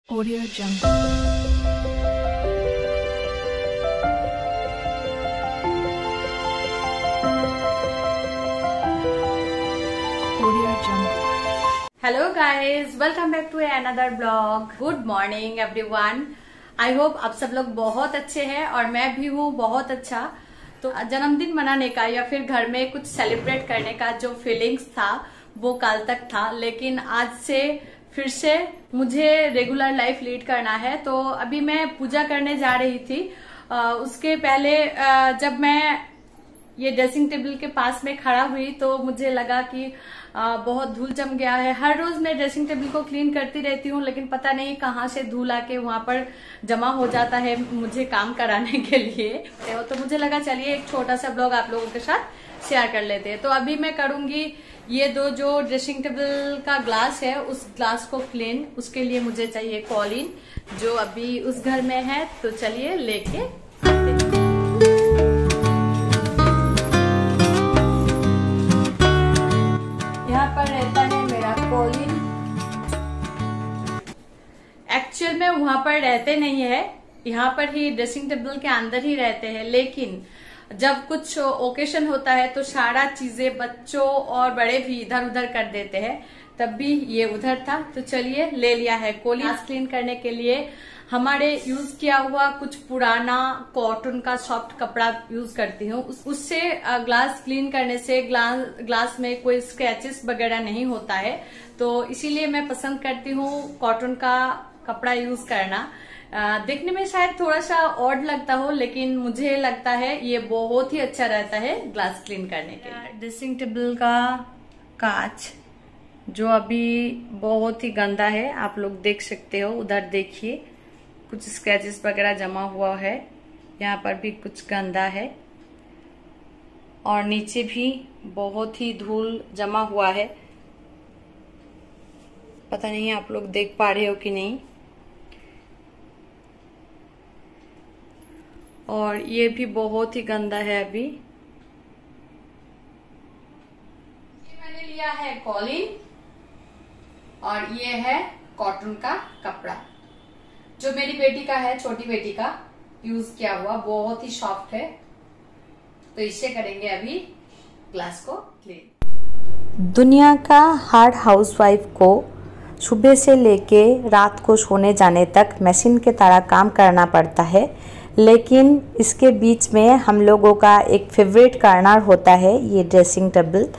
Audio Jungle. Audio Jungle. Hello guys, welcome back to another blog. Good morning everyone. I hope आप सब लोग बहुत अच्छे हैं और मैं भी हूँ बहुत अच्छा। तो जन्मदिन मनाने का या फिर घर में कुछ सेलिब्रेट करने का जो फीलिंग्स था वो कल तक था, लेकिन आज से फिर से मुझे रेगुलर लाइफ लीड करना है। तो अभी मैं पूजा करने जा रही थी। उसके पहले जब मैं ये ड्रेसिंग टेबल के पास में खड़ा हुई तो मुझे लगा कि बहुत धूल जम गया है। हर रोज मैं ड्रेसिंग टेबल को क्लीन करती रहती हूँ, लेकिन पता नहीं कहाँ से धूल आके वहां पर जमा हो जाता है मुझे काम कराने के लिए। तो मुझे लगा चलिए एक छोटा सा ब्लॉग आप लोगों के साथ शेयर कर लेते हैं। तो अभी मैं करूंगी ये दो जो ड्रेसिंग टेबल का ग्लास है उस ग्लास को क्लीन। उसके लिए मुझे चाहिए कॉलिन जो अभी उस घर में है। तो चलिए लेके आते हैं। यहाँ पर रहता है मेरा कॉलिन। एक्चुअल में वहां पर रहते नहीं है, यहाँ पर ही ड्रेसिंग टेबल के अंदर ही रहते हैं, लेकिन जब कुछ ओकेशन होता है तो सारा चीजें बच्चों और बड़े भी इधर उधर कर देते हैं। तब भी ये उधर था तो चलिए ले लिया है। कॉलिन क्लीन करने के लिए हमारे यूज किया हुआ कुछ पुराना कॉटन का सॉफ्ट कपड़ा यूज करती हूँ। उससे ग्लास क्लीन करने से ग्लास में कोई स्क्रैचेस वगैरह नहीं होता है, तो इसीलिए मैं पसंद करती हूँ कॉटन का कपड़ा यूज करना। देखने में शायद थोड़ा सा ऑड लगता हो, लेकिन मुझे लगता है ये बहुत ही अच्छा रहता है ग्लास क्लीन करने के लिए। ड्रेसिंग टेबल का कांच जो अभी बहुत ही गंदा है, आप लोग देख सकते हो। उधर देखिए कुछ स्क्रैचेस वगैरह जमा हुआ है, यहाँ पर भी कुछ गंदा है और नीचे भी बहुत ही धूल जमा हुआ है। पता नहीं आप लोग देख पा रहे हो कि नहीं। और ये भी बहुत ही गंदा है अभी। ये मैंने लिया है कॉलिन और ये है कॉटन का कपड़ा जो मेरी बेटी का है, छोटी बेटी का यूज किया हुआ, बहुत ही सॉफ्ट है। तो इससे करेंगे अभी ग्लास को क्लीन। दुनिया का हर हाउसवाइफ को सुबह से लेके रात को सोने जाने तक मशीन के तरह काम करना पड़ता है, लेकिन इसके बीच में हम लोगों का एक फेवरेट कार्नर होता है ये ड्रेसिंग टेबल,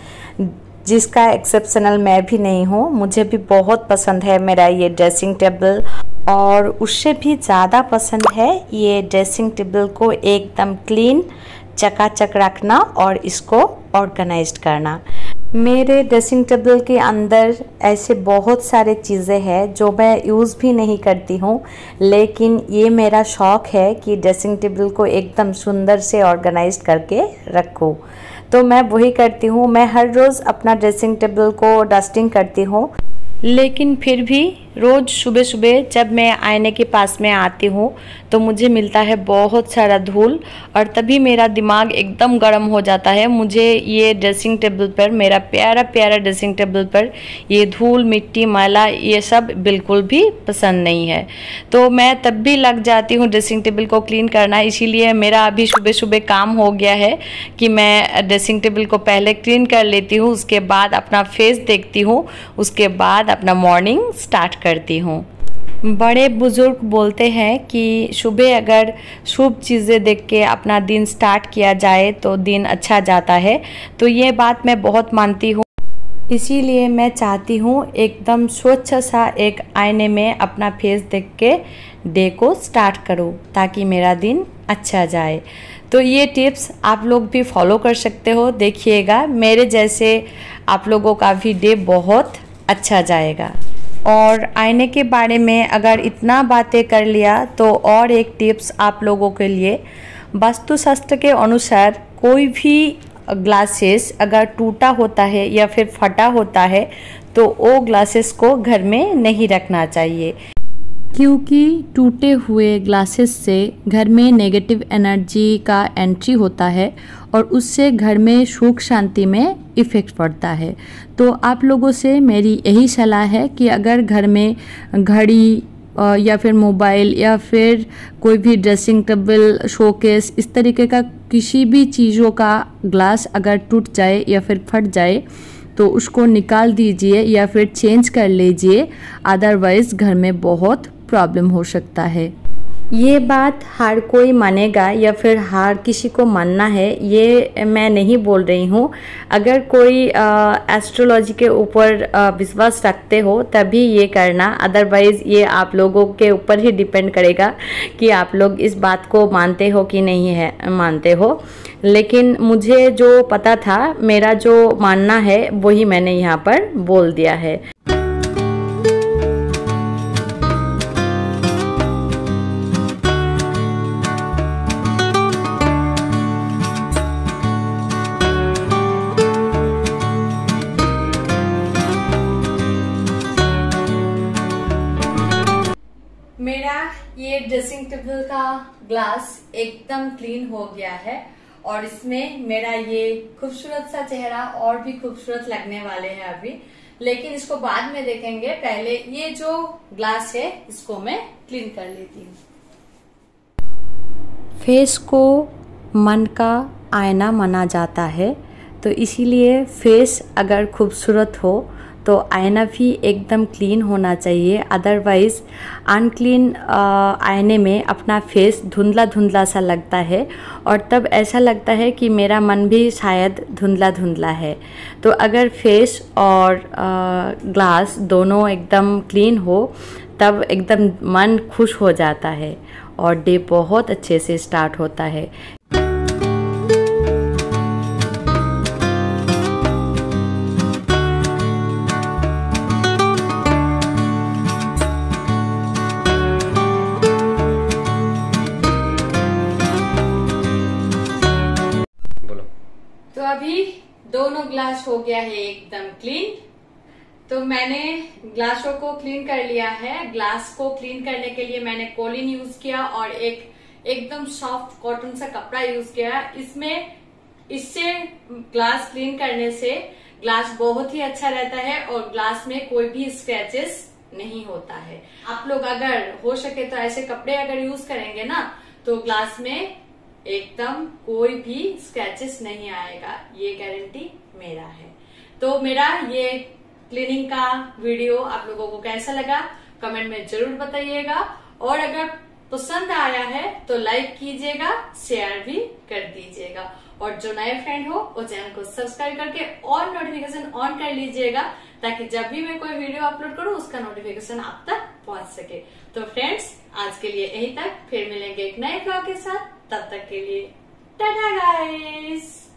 जिसका एक्सेप्शनल मैं भी नहीं हूँ। मुझे भी बहुत पसंद है मेरा ये ड्रेसिंग टेबल, और उससे भी ज़्यादा पसंद है ये ड्रेसिंग टेबल को एकदम क्लीन चकाचक रखना और इसको ऑर्गेनाइज्ड करना। मेरे ड्रेसिंग टेबल के अंदर ऐसे बहुत सारे चीज़ें हैं जो मैं यूज़ भी नहीं करती हूँ, लेकिन ये मेरा शौक़ है कि ड्रेसिंग टेबल को एकदम सुंदर से ऑर्गेनाइज्ड करके रखूँ। तो मैं वही करती हूँ। मैं हर रोज़ अपना ड्रेसिंग टेबल को डस्टिंग करती हूँ, लेकिन फिर भी रोज़ सुबह सुबह जब मैं आईने के पास में आती हूँ तो मुझे मिलता है बहुत सारा धूल, और तभी मेरा दिमाग एकदम गर्म हो जाता है। मुझे ये ड्रेसिंग टेबल पर, मेरा प्यारा प्यारा ड्रेसिंग टेबल पर ये धूल मिट्टी मैला ये सब बिल्कुल भी पसंद नहीं है। तो मैं तब भी लग जाती हूँ ड्रेसिंग टेबल को क्लीन करना। इसीलिए मेरा अभी सुबह सुबह काम हो गया है कि मैं ड्रेसिंग टेबल को पहले क्लीन कर लेती हूँ, उसके बाद अपना फेस देखती हूँ, उसके बाद अपना मॉर्निंग स्टार्ट करती हूँ। बड़े बुजुर्ग बोलते हैं कि सुबह अगर शुभ चीज़ें देख के अपना दिन स्टार्ट किया जाए तो दिन अच्छा जाता है। तो ये बात मैं बहुत मानती हूँ। इसीलिए मैं चाहती हूँ एकदम स्वच्छ सा एक आईने में अपना फेस देख के डे को स्टार्ट करूँ ताकि मेरा दिन अच्छा जाए। तो ये टिप्स आप लोग भी फॉलो कर सकते हो। देखिएगा मेरे जैसे आप लोगों का भी डे बहुत अच्छा जाएगा। और आईने के बारे में अगर इतना बातें कर लिया तो और एक टिप्स आप लोगों के लिए, वास्तुशास्त्र के अनुसार कोई भी ग्लासेस अगर टूटा होता है या फिर फटा होता है तो वो ग्लासेस को घर में नहीं रखना चाहिए, क्योंकि टूटे हुए ग्लासेस से घर में नेगेटिव एनर्जी का एंट्री होता है और उससे घर में सुख शांति में इफ़ेक्ट पड़ता है। तो आप लोगों से मेरी यही सलाह है कि अगर घर में घड़ी या फिर मोबाइल या फिर कोई भी ड्रेसिंग टेबल, शोकेस, इस तरीके का किसी भी चीज़ों का ग्लास अगर टूट जाए या फिर फट जाए तो उसको निकाल दीजिए या फिर चेंज कर लीजिए, अदरवाइज़ घर में बहुत प्रॉब्लम हो सकता है। ये बात हर कोई मानेगा या फिर हर किसी को मानना है, ये मैं नहीं बोल रही हूँ। अगर कोई एस्ट्रोलॉजी के ऊपर विश्वास रखते हो तभी ये करना, अदरवाइज़ ये आप लोगों के ऊपर ही डिपेंड करेगा कि आप लोग इस बात को मानते हो कि नहीं है मानते हो। लेकिन मुझे जो पता था, मेरा जो मानना है वही मैंने यहाँ पर बोल दिया है। मेरा ये ड्रेसिंग टेबल का ग्लास एकदम क्लीन हो गया है और इसमें मेरा ये खूबसूरत सा चेहरा और भी खूबसूरत लगने वाले हैं अभी, लेकिन इसको बाद में देखेंगे। पहले ये जो ग्लास है इसको मैं क्लीन कर लेती हूँ। फेस को मन का आईना माना जाता है, तो इसीलिए फेस अगर खूबसूरत हो तो आईना भी एकदम क्लीन होना चाहिए, अदरवाइज़ अनक्लीन आईने में अपना फेस धुंधला धुंधला सा लगता है और तब ऐसा लगता है कि मेरा मन भी शायद धुंधला धुंधला है। तो अगर फेस और ग्लास दोनों एकदम क्लीन हो तब एकदम मन खुश हो जाता है और डे बहुत अच्छे से स्टार्ट होता है। तो अभी दोनों ग्लास हो गया है एकदम क्लीन। तो मैंने ग्लासों को क्लीन कर लिया है। ग्लास को क्लीन करने के लिए मैंने कोलिन यूज किया और एकदम सॉफ्ट कॉटन सा कपड़ा यूज किया। इससे ग्लास क्लीन करने से ग्लास बहुत ही अच्छा रहता है और ग्लास में कोई भी स्क्रैचेस नहीं होता है। आप लोग अगर हो सके तो ऐसे कपड़े अगर यूज करेंगे ना तो ग्लास में एकदम कोई भी स्क्रैचेस नहीं आएगा, ये गारंटी मेरा है। तो मेरा ये क्लीनिंग का वीडियो आप लोगों को कैसा लगा कमेंट में जरूर बताइएगा और अगर पसंद आया है तो लाइक कीजिएगा, शेयर भी कर दीजिएगा और जो नए फ्रेंड हो वो चैनल को सब्सक्राइब करके और नोटिफिकेशन ऑन कर लीजिएगा ताकि जब भी मैं कोई वीडियो अपलोड करूं उसका नोटिफिकेशन आप तक पहुंच सके। तो फ्रेंड्स आज के लिए यही तक, फिर मिलेंगे एक नए ब्लॉग के साथ। तब तक के लिए टाटा गाइस।